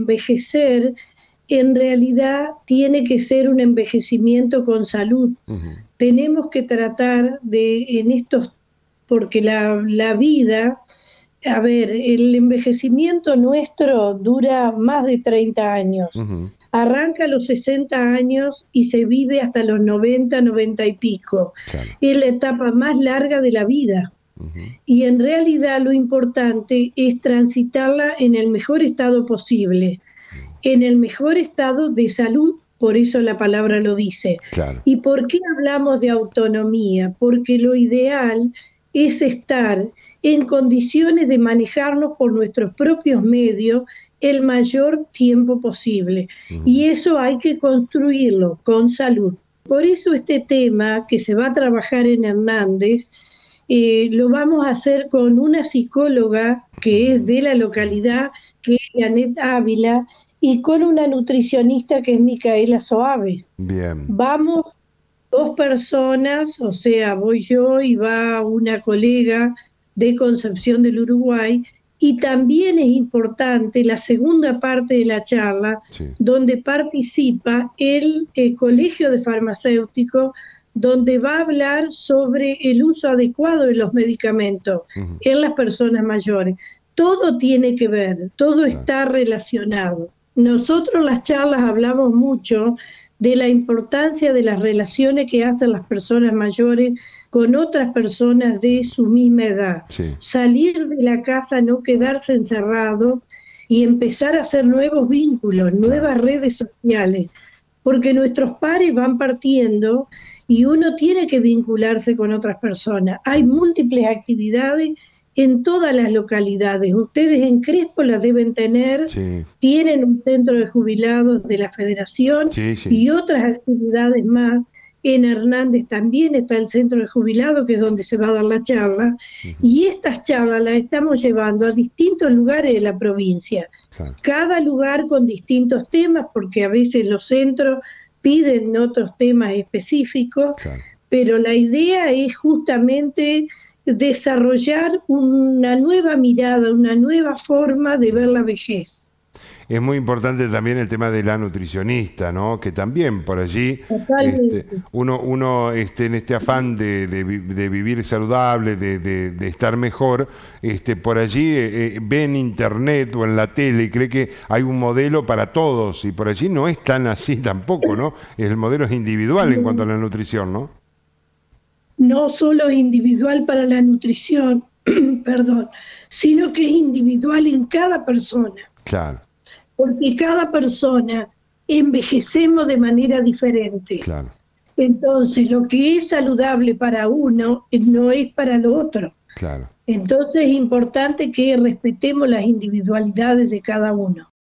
envejecer en realidad tiene que ser un envejecimiento con salud. Tenemos que tratar de, en estos, porque la vida, a ver, el envejecimiento nuestro dura más de 30 años. Arranca a los 60 años y se vive hasta los 90, 90 y pico. Claro. Es la etapa más larga de la vida. Y en realidad lo importante es transitarla en el mejor estado posible, en el mejor estado de salud, por eso la palabra lo dice. Claro. ¿Y por qué hablamos de autonomía? Porque lo ideal es estar en condiciones de manejarnos por nuestros propios medios el mayor tiempo posible. Y eso hay que construirlo con salud. Por eso este tema que se va a trabajar en Hernández, lo vamos a hacer con una psicóloga que es de la localidad, que es Janet Ávila, y con una nutricionista que es Micaela Soave. Bien. Vamos 2 personas, o sea, voy yo y va una colega de Concepción del Uruguay, y también es importante la segunda parte de la charla, donde participa el Colegio de Farmacéuticos, donde va a hablar sobre el uso adecuado de los medicamentos en las personas mayores. Todo tiene que ver, todo está relacionado. Nosotros en las charlas hablamos mucho de la importancia de las relaciones que hacen las personas mayores con otras personas de su misma edad. Salir de la casa, no quedarse encerrado y empezar a hacer nuevos vínculos, nuevas redes sociales, porque nuestros pares van partiendo y uno tiene que vincularse con otras personas. Hay múltiples actividades en todas las localidades. Ustedes en Crespo las deben tener, tienen un centro de jubilados de la Federación y otras actividades más. En Hernández también está el centro de jubilados, que es donde se va a dar la charla, y estas charlas las estamos llevando a distintos lugares de la provincia, cada lugar con distintos temas, porque a veces los centros piden otros temas específicos, pero la idea es justamente desarrollar una nueva mirada, una nueva forma de ver la vejez. Es muy importante también el tema de la nutricionista, ¿no? Que también por allí uno en este afán de vivir saludable, de estar mejor, por allí ve en internet o en la tele y cree que hay un modelo para todos, y por allí no es tan así tampoco, ¿no? El modelo es individual en cuanto a la nutrición, ¿no? No solo es individual para la nutrición, perdón, sino que es individual en cada persona. Claro. Porque cada persona envejecemos de manera diferente. Claro. Entonces, lo que es saludable para uno no es para el otro. Claro. Entonces, es importante que respetemos las individualidades de cada uno.